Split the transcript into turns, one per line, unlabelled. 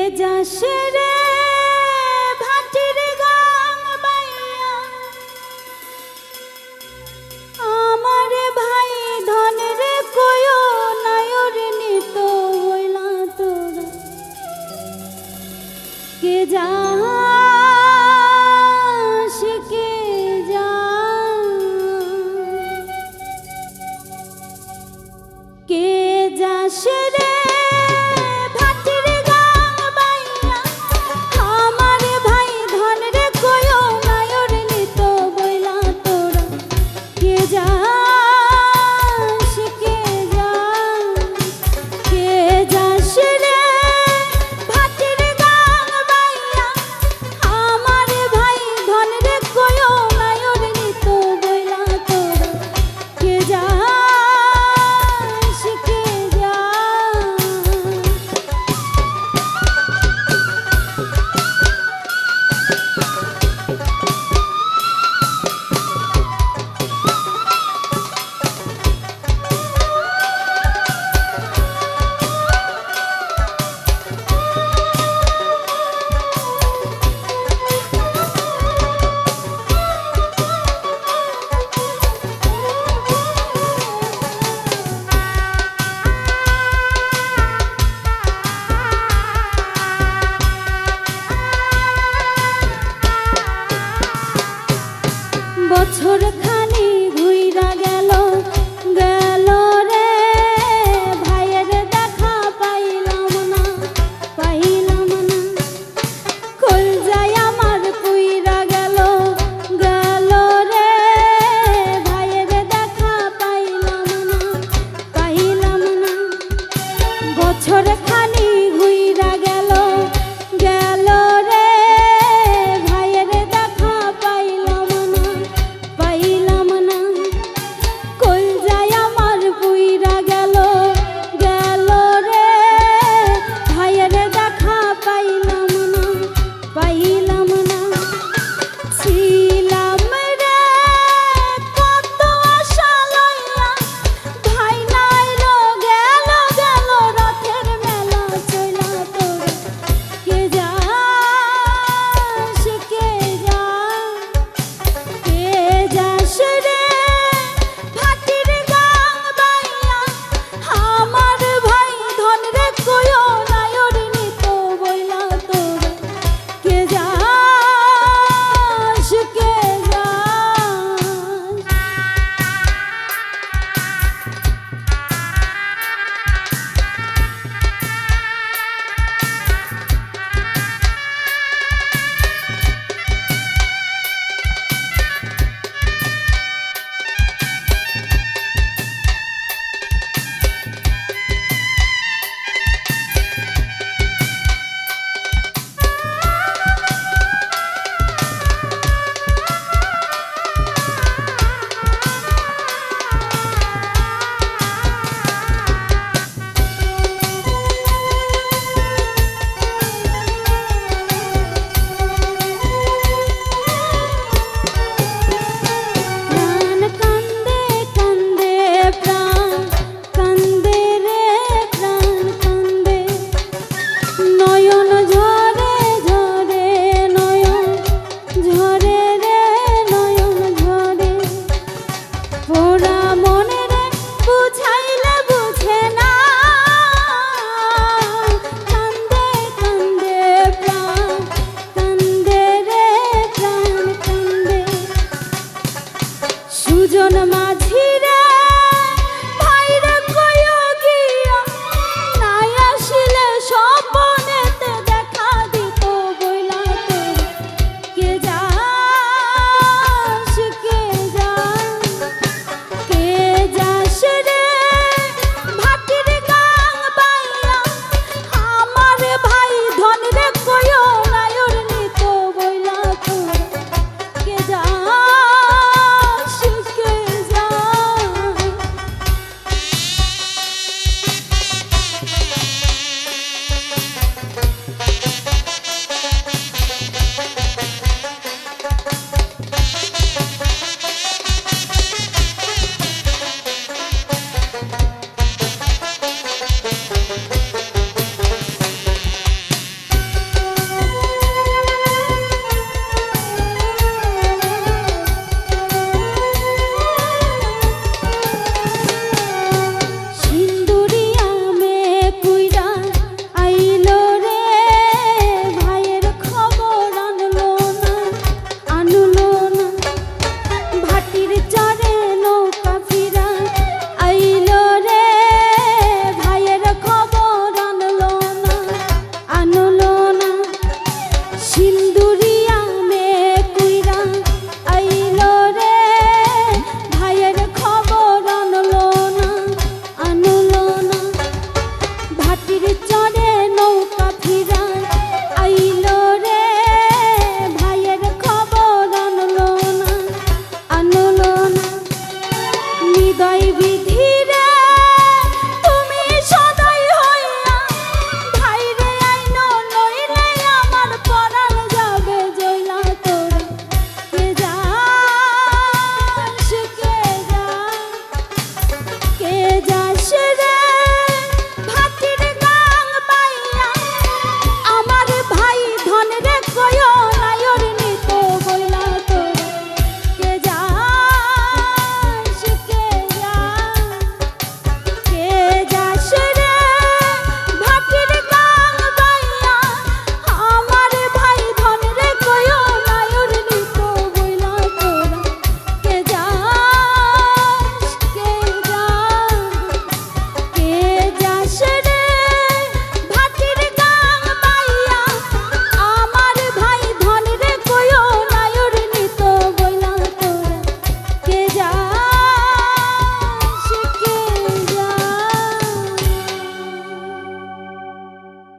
যাস রে ভাটির গান বাইয়া আমার ভাই ধনের কয়ো নায়র নিত হইলা তোরা কে যাস কে যা কে যাস রে বছর খানি ঘুইরা গেল গেল রে ভাইয়ের দেখা পাইলাম না কল যায় আমার পুইরা গেল গেল রে ভাইয়ের দেখা পাইলাম না বছর খানি ঘুইরা গেল গেল রে ভাইয়ের দেখা পাইলাম না কল যায় আমার পুইরা গেল গেল রে ভাইয়ের দেখা পাইলাম না ছিলাম রে কত আশা লইয়া ভাই নাইলো গেল রথের মেলা চইলা তোরা কে যাস কে যা কে যাস রে ভাটির গান বাইয়া আমার ভাই ধন রে কয়ো নায়র নিত বইলা তোরা কে যাস কে যা সুজন মাঝি রে ভাইরে কয়ো গিয়া নাই আসিলে স্বপনেতে দেখা দিত বইলা তোরা কে যাস কে যা কে যাস রে ভাটির গান বাইয়া আমার ভাই ধন রে কয়ো নায়র নিত বইলা তোরা কে যাস কে যা হৃদয়